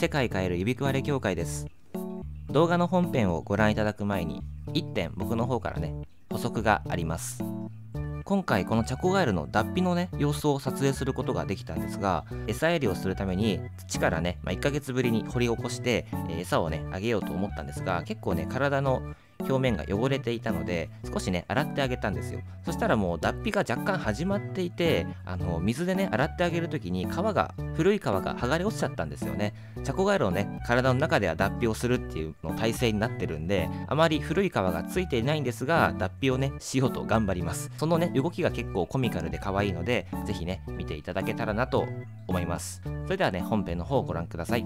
世界カエル指食われ協会です。動画の本編をご覧いただく前に1点僕の方からね補足があります。今回このチャコガエルの脱皮のね様子を撮影することができたんですが、餌やりをするために土からね、1ヶ月ぶりに掘り起こして、餌をねあげようと思ったんですが、結構ね体の表面が汚れていたので少しね洗ってあげたんですよ。そしたらもう脱皮が若干始まっていて、水でね洗ってあげる時に古い皮が剥がれ落ちちゃったんですよね。チャコガエルのね体の中では脱皮をするっていうの体勢になってるんで、あまり古い皮がついていないんですが、脱皮をねしようと頑張ります。そのね動きが結構コミカルで可愛いので、ぜひね見ていただけたらなと思います。それではね本編の方をご覧ください。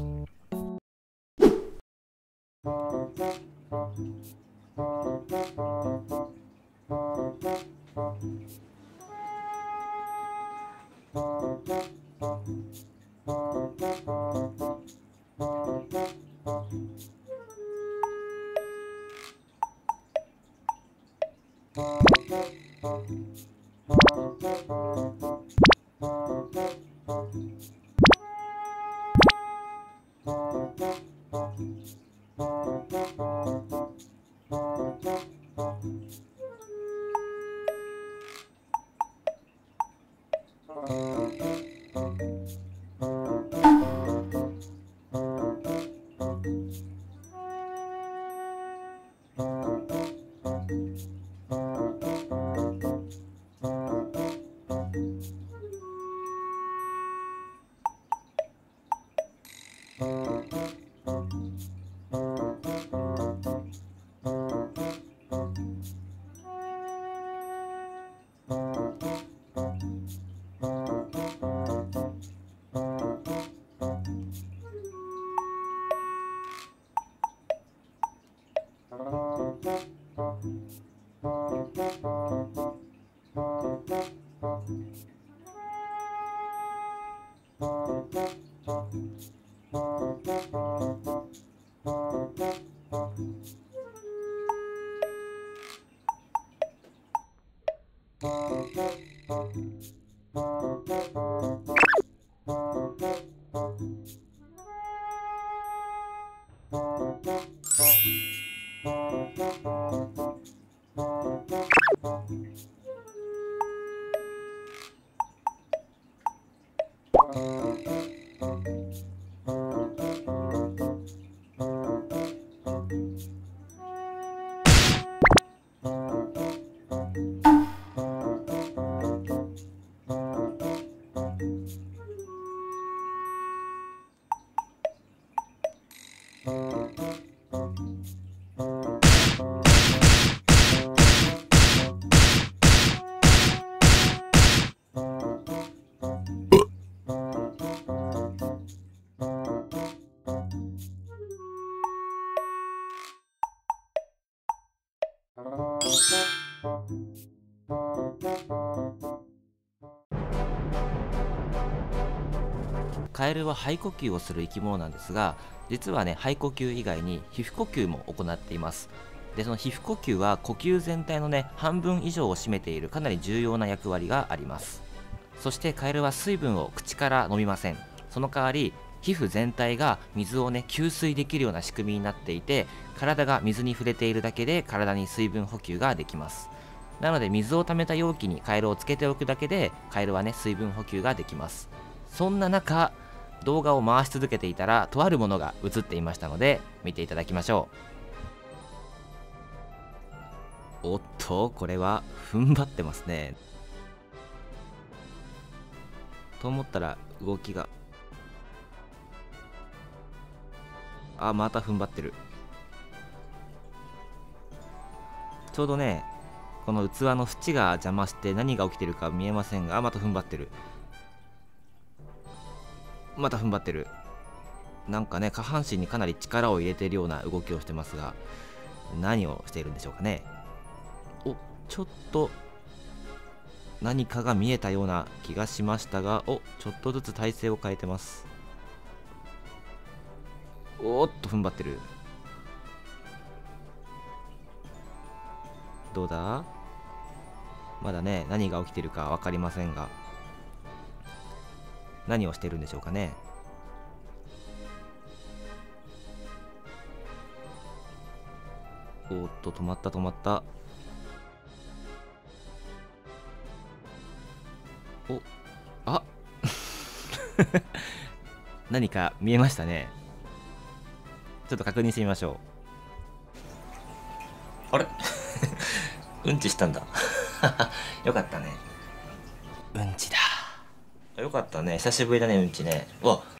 カエルは肺呼吸をする生き物なんですが、実はね肺呼吸以外に皮膚呼吸も行っています。でその皮膚呼吸は呼吸全体のね半分以上を占めているかなり重要な役割があります。そしてカエルは水分を口から飲みません。その代わり皮膚全体が水をね吸水できるような仕組みになっていて、体が水に触れているだけで体に水分補給ができます。なので水を溜めた容器にカエルをつけておくだけでカエルはね水分補給ができます。そんな中動画を回し続けていたらとあるものが映っていましたので見ていただきましょう。おっとこれは踏ん張ってますね。と思ったら動きがまた踏ん張ってる。ちょうどねこの器の縁が邪魔して何が起きてるか見えませんが、また踏ん張ってる。また踏ん張ってる。なんかね下半身にかなり力を入れているような動きをしてますが、何をしているんでしょうかね。ちょっと何かが見えたような気がしましたが、ちょっとずつ体勢を変えてます。おっと踏ん張ってる。どうだ、まだね何が起きているか分かりませんが、何をしているんでしょうかね。 おっと、止まった止まった。お、あ何か見えましたね。ちょっと確認してみましょう。あれうんちしたんだ。よかったね。うんちだ。よかったね。久しぶりだね、うんちね。うわ、